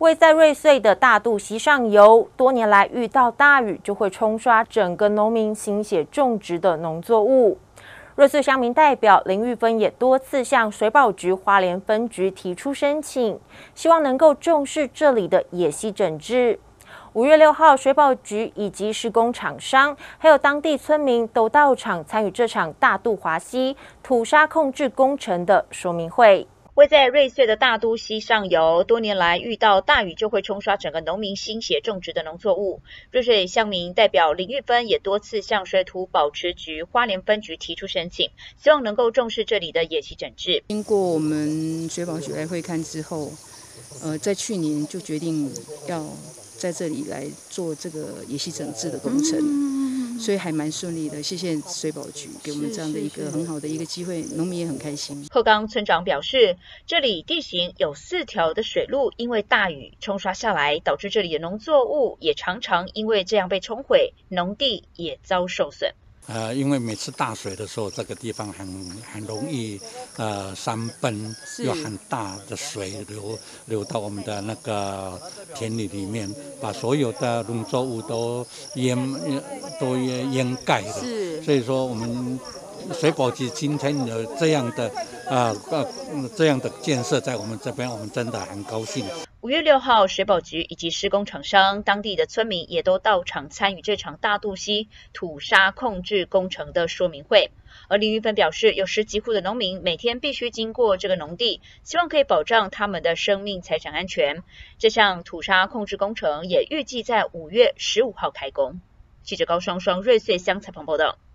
位在瑞穗的大肚溪上游，多年来遇到大雨就会冲刷整个农民心血种植的农作物。瑞穗乡民代表林玉芬也多次向水保局花莲分局提出申请，希望能够重视这里的野溪整治。5月6号，水保局以及施工厂商还有当地村民都到场参与这场大肚华溪土沙控制工程的说明会。 位在瑞穗的大肚溪上游，多年来遇到大雨就会冲刷整个农民心血种植的农作物。瑞穗乡民代表林玉芬也多次向水土保持局花莲分局提出申请，希望能够重视这里的野溪整治。 经过我们水保局来会看之后，在去年就决定要在这里来做这个野溪整治的工程，所以还蛮顺利的。谢谢水保局给我们这样的一个很好的一个机会，农民也很开心。 鹤冈村长表示，这里地形有4条的水路，因为大雨冲刷下来，导致这里的农作物也常常因为这样被冲毁，农地也遭受损。 因为每次大水的时候，这个地方很容易山崩，有很大的水流到我们的那个田里面，把所有的农作物都淹盖了。所以说我们水保局今天有这样的建设在我们这边，我们真的很高兴。 5月6号，水保局以及施工厂商、当地的村民也都到场参与这场大肚溪土沙控制工程的说明会。而林玉芬表示，有10几户的农民每天必须经过这个农地，希望可以保障他们的生命财产安全。这项土沙控制工程也预计在5月15号开工。记者高双双瑞穗乡采访报道。